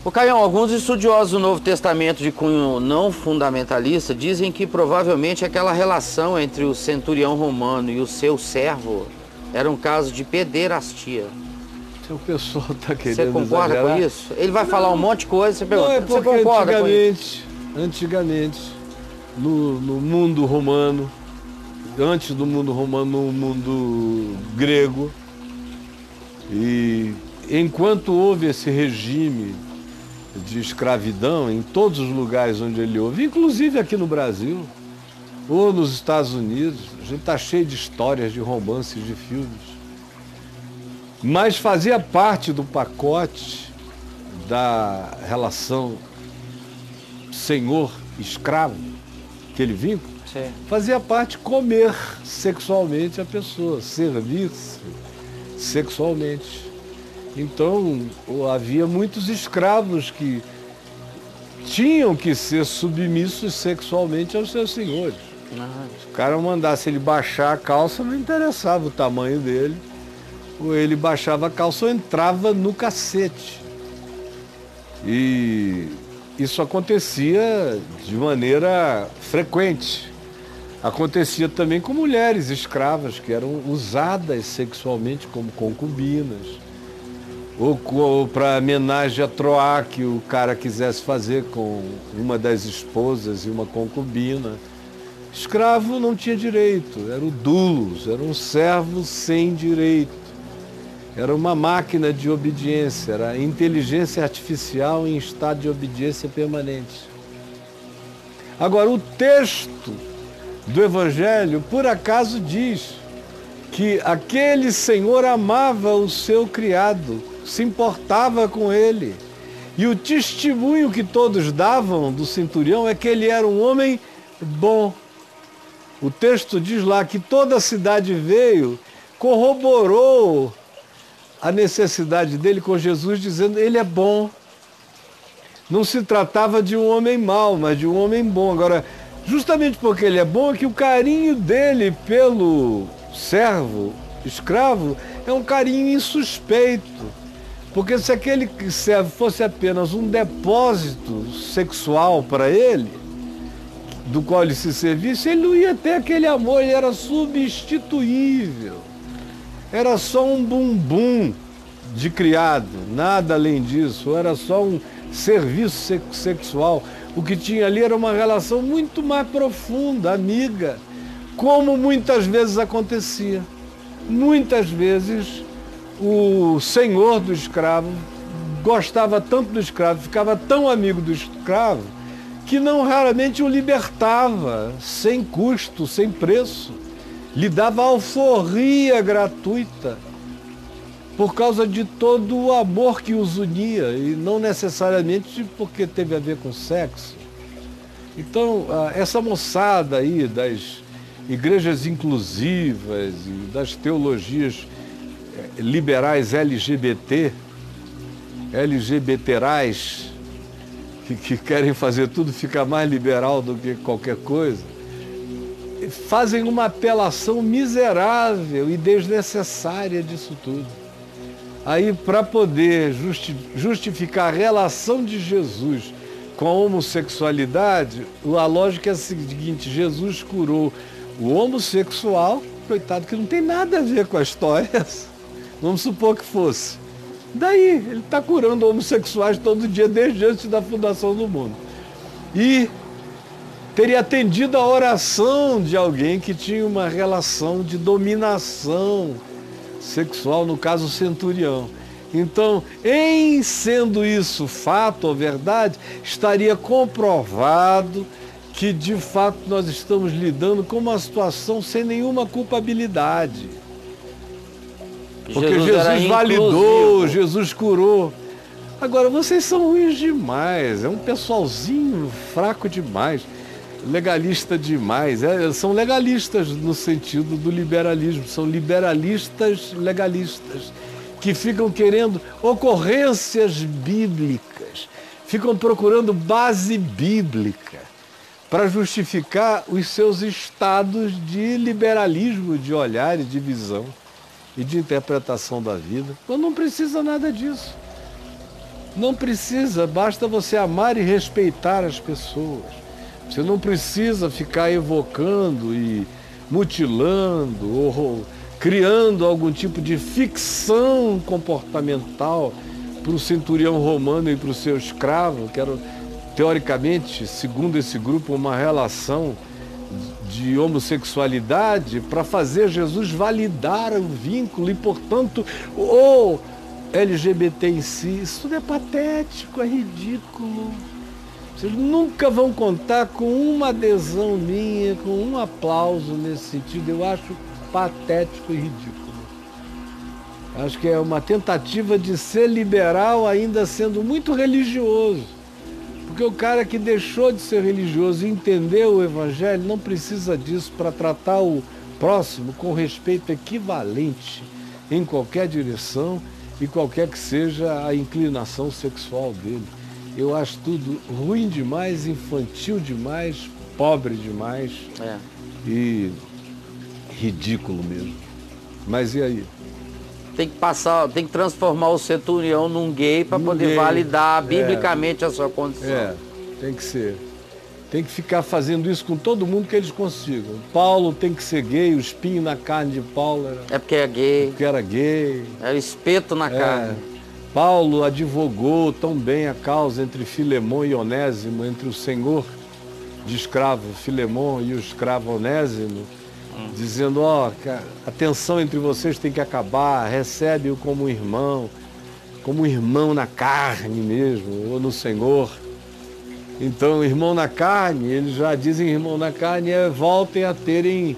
O Caião, alguns estudiosos do Novo Testamento de cunho não fundamentalista dizem que provavelmente aquela relação entre o centurião romano e o seu servo era um caso de pederastia. Se o pessoal está querendo Você concorda exagerar, com isso? Ele vai falar um monte de coisa, você pergunta, não, é você porque concorda com isso? antigamente, no mundo romano, antes do mundo romano, no mundo grego, e enquanto houve esse regime de escravidão em todos os lugares onde ele houve, inclusive aqui no Brasil, ou nos Estados Unidos, a gente está cheio de histórias, de romances, de filmes. Mas fazia parte do pacote da relação senhor-escravo, aquele vínculo, Sim. fazia parte comer sexualmente a pessoa, servir-se sexualmente. Então, havia muitos escravos que tinham que ser submissos sexualmente aos seus senhores. Se o cara mandasse ele baixar a calça, não interessava o tamanho dele. Ou ele baixava a calça ou entrava no cacete. E isso acontecia de maneira frequente. Acontecia também com mulheres escravas que eram usadas sexualmente como concubinas. Ou para homenagem a Troá, que o cara quisesse fazer com uma das esposas e uma concubina. Escravo não tinha direito, era o doulos, era um servo sem direito. Era uma máquina de obediência, era inteligência artificial em estado de obediência permanente. Agora, o texto do Evangelho, por acaso, diz que aquele senhor amava o seu criado, se importava com ele. E o testemunho que todos davam do centurião é que ele era um homem bom. O texto diz lá que toda a cidade veio, corroborou a necessidade dele com Jesus, dizendo ele é bom. Não se tratava de um homem mau, mas de um homem bom. Agora, justamente porque ele é bom, é que o carinho dele pelo servo, escravo, é um carinho insuspeito. Porque se aquele servo fosse apenas um depósito sexual para ele, do qual ele se servisse, ele não ia ter aquele amor, ele era substituível. Era só um bumbum de criado, nada além disso, era só um serviço sexual. O que tinha ali era uma relação muito mais profunda, amiga, como muitas vezes acontecia. Muitas vezes o senhor do escravo gostava tanto do escravo, ficava tão amigo do escravo, que não raramente o libertava, sem custo, sem preço. Lhe dava alforria gratuita, por causa de todo o amor que os unia, e não necessariamente porque teve a ver com sexo. Então, essa moçada aí das igrejas inclusivas e das teologias liberais LGBTrais, que querem fazer tudo ficar mais liberal do que qualquer coisa, fazem uma apelação miserável e desnecessária disso tudo. Aí, para poder justificar a relação de Jesus com a homossexualidade, a lógica é a seguinte: Jesus curou o homossexual, coitado, que não tem nada a ver com a história, vamos supor que fosse. Daí, ele está curando homossexuais todo dia, desde antes da fundação do mundo. E teria atendido a oração de alguém que tinha uma relação de dominação sexual, no caso o centurião. Então, em sendo isso fato ou verdade, estaria comprovado que de fato nós estamos lidando com uma situação sem nenhuma culpabilidade. Porque Jesus validou, Jesus curou. Agora, vocês são ruins demais, é um pessoalzinho fraco demais, legalista demais. São legalistas no sentido do liberalismo, são liberalistas legalistas, que ficam querendo ocorrências bíblicas, ficam procurando base bíblica para justificar os seus estados de liberalismo, de olhar e de visão e de interpretação da vida. Então não precisa nada disso. Não precisa, basta você amar e respeitar as pessoas. Você não precisa ficar evocando e mutilando ou criando algum tipo de ficção comportamental para o centurião romano e para o seu escravo, que era, teoricamente, segundo esse grupo, uma relação de homossexualidade para fazer Jesus validar o vínculo e, portanto, o LGBT em si. Isso tudo é patético, é ridículo. Vocês nunca vão contar com uma adesão minha, com um aplauso nesse sentido. Eu acho patético e ridículo. Acho que é uma tentativa de ser liberal ainda sendo muito religioso. Porque o cara que deixou de ser religioso e entendeu o Evangelho não precisa disso para tratar o próximo com respeito equivalente em qualquer direção e qualquer que seja a inclinação sexual dele. Eu acho tudo ruim demais, infantil demais, pobre demais e ridículo mesmo. Mas e aí? Tem que transformar o centurião num gay para poder validar biblicamente a sua condição. Tem que ser. Tem que ficar fazendo isso com todo mundo que eles consigam. Paulo tem que ser gay, o espinho na carne de Paulo era... porque é gay. Porque era gay. Era espeto na carne. Paulo advogou tão bem a causa entre Filemão e Onésimo, entre o senhor de escravo Filemão e o escravo Onésimo, dizendo, a tensão entre vocês tem que acabar, recebe-o como um irmão na carne mesmo, ou no Senhor. Então, irmão na carne, eles já dizem irmão na carne, voltem a terem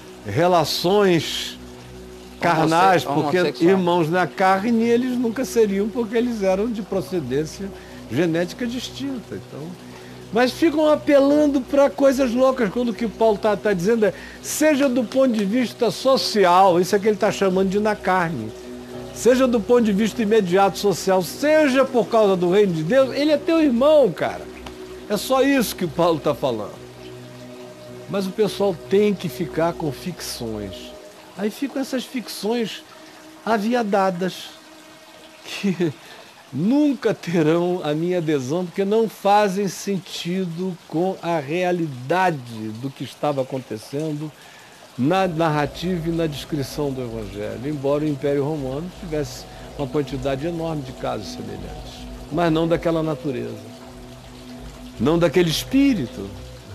relações carnais, porque irmãos na carne eles nunca seriam, porque eles eram de procedência genética distinta. Então, mas ficam apelando para coisas loucas, quando o que Paulo está dizendo seja do ponto de vista social, isso é que ele está chamando de na carne, seja do ponto de vista imediato social, seja por causa do reino de Deus, ele é teu irmão, cara. É só isso que o Paulo está falando. Mas o pessoal tem que ficar com ficções. Aí ficam essas ficções aviadadas, que nunca terão a minha adesão, porque não fazem sentido com a realidade do que estava acontecendo na narrativa e na descrição do Evangelho, embora o Império Romano tivesse uma quantidade enorme de casos semelhantes, mas não daquela natureza, não daquele espírito.